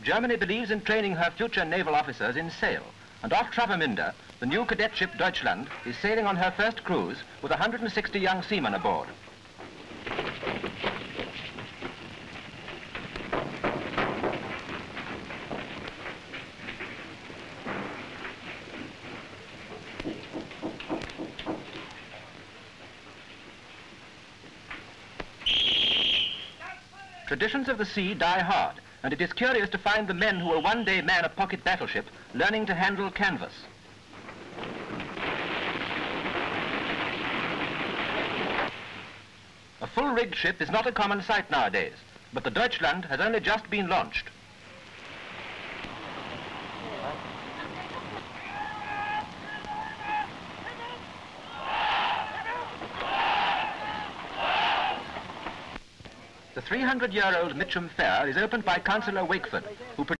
Germany believes in training her future naval officers in sail, and off Travemünde, the new cadet ship Deutschland is sailing on her first cruise with 160 young seamen aboard. Traditions of the sea die hard, and it is curious to find the men who will one day man a pocket battleship learning to handle canvas. A full-rigged ship is not a common sight nowadays, but the Deutschland has only just been launched. The 300-year-old Mitcham Fair is opened by Councillor Wakeford, who